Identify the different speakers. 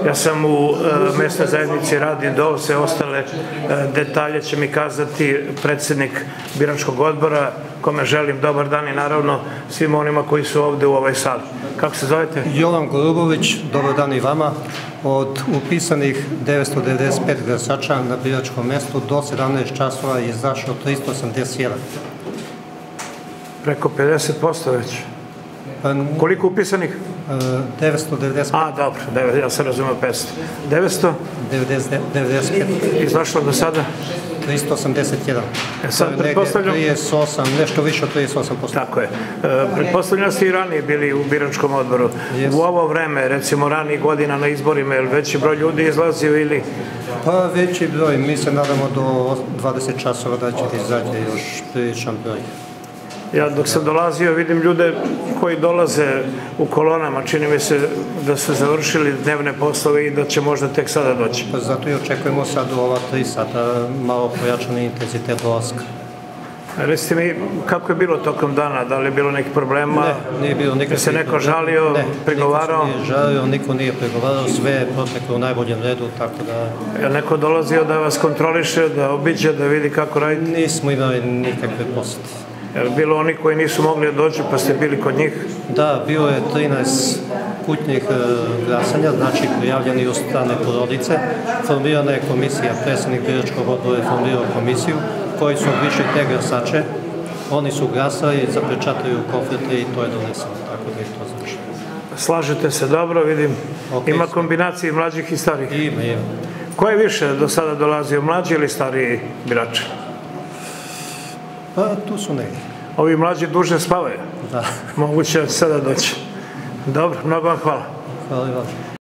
Speaker 1: Ja sam u mesnoj zajednici Radi Dol, sve ostale detalje će mi kazati predsednik biračkog odbora, kome želim dobar dan i naravno svima onima koji su ovde u ovoj sali. Kako se zovete?
Speaker 2: Jovan Golubović, dobar dan i vama. Od upisanih 995 glasača na biračkom mestu do 17 časova je izašao 381.
Speaker 1: Preko 50% već. Koliko upisanih?
Speaker 2: 995.
Speaker 1: A, dobro, ja sam razumio 500. 900?
Speaker 2: 95.
Speaker 1: Izašlo do sada?
Speaker 2: 381.
Speaker 1: Sad pretpostavljam...
Speaker 2: 38, nešto više od 38%.
Speaker 1: Tako je. Pretpostavljam da ste i ranije bili u biračkom odboru. U ovo vreme, recimo ranijih godina na izborima, je li veći broj ljudi izlazio ili...
Speaker 2: Pa veći broj, mi se nadamo do 20 časova da ćete izaći još priličan broj.
Speaker 1: Ja dok sam dolazio vidim ljude koji dolaze u kolonama, čini mi se da ste završili dnevne poslove i da će možda tek sada doći.
Speaker 2: Pa zato i očekujemo sad u ova 3 sata malo pojačani intenzitet dolaska.
Speaker 1: Recite mi, kako je bilo tokom dana? Da li je bilo nekih problema?
Speaker 2: Ne, nije bilo nikakvih.
Speaker 1: Je se neko žalio, prigovarao?
Speaker 2: Ne, niko se nije žalio, niko nije prigovarao, sve je proteklo u najboljem redu, tako da...
Speaker 1: Je li neko dolazio da vas kontroliše, da obiđe, da vidi kako radite?
Speaker 2: Nismo imali nikakve posete.
Speaker 1: Je li bilo oni koji nisu mogli da dođu pa ste bili kod njih?
Speaker 2: Da, bilo je 13 kućnih glasanja, znači prijavljeni od strane porodice. Formirana je komisija, predsednik biračkog odbora je formirao komisiju koji su obišli te glasače. Oni su glasali, zapečataju kofete i to je doneseno, tako da je to znači.
Speaker 1: Slažete se dobro, vidim. Ima kombinacije mlađih i starih?
Speaker 2: Ima.
Speaker 1: Ko je više do sada dolazio, mlađi ili stariji birači?
Speaker 2: Pa tu su neki.
Speaker 1: Ovi mlađi duže spavaju?
Speaker 2: Da.
Speaker 1: Moguće da će sada doći. Dobro, mnogo vam hvala.
Speaker 2: Hvala i vam.